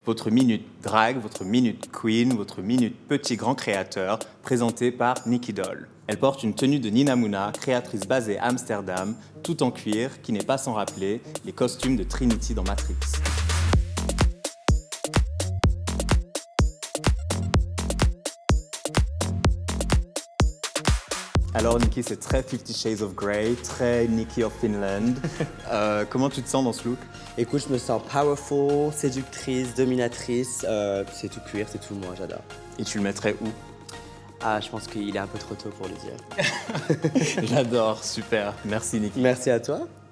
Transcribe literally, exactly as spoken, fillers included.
Votre minute drague, votre minute queen, votre minute petit grand créateur, présentée par Nikki Doll. Elle porte une tenue de Nina Mouna, créatrice basée à Amsterdam, tout en cuir, qui n'est pas sans rappeler les costumes de Trinity dans Matrix. Alors Nikki, c'est très Fifty Shades of Grey, très Nikki of Finland. euh, comment tu te sens dans ce look? Écoute, je me sens powerful, séductrice, dominatrice. Euh, c'est tout cuir, c'est tout moi, j'adore. Et tu le mettrais où? Ah, je pense qu'il est un peu trop tôt pour le dire. J'adore, super. Merci Nikki. Merci à toi.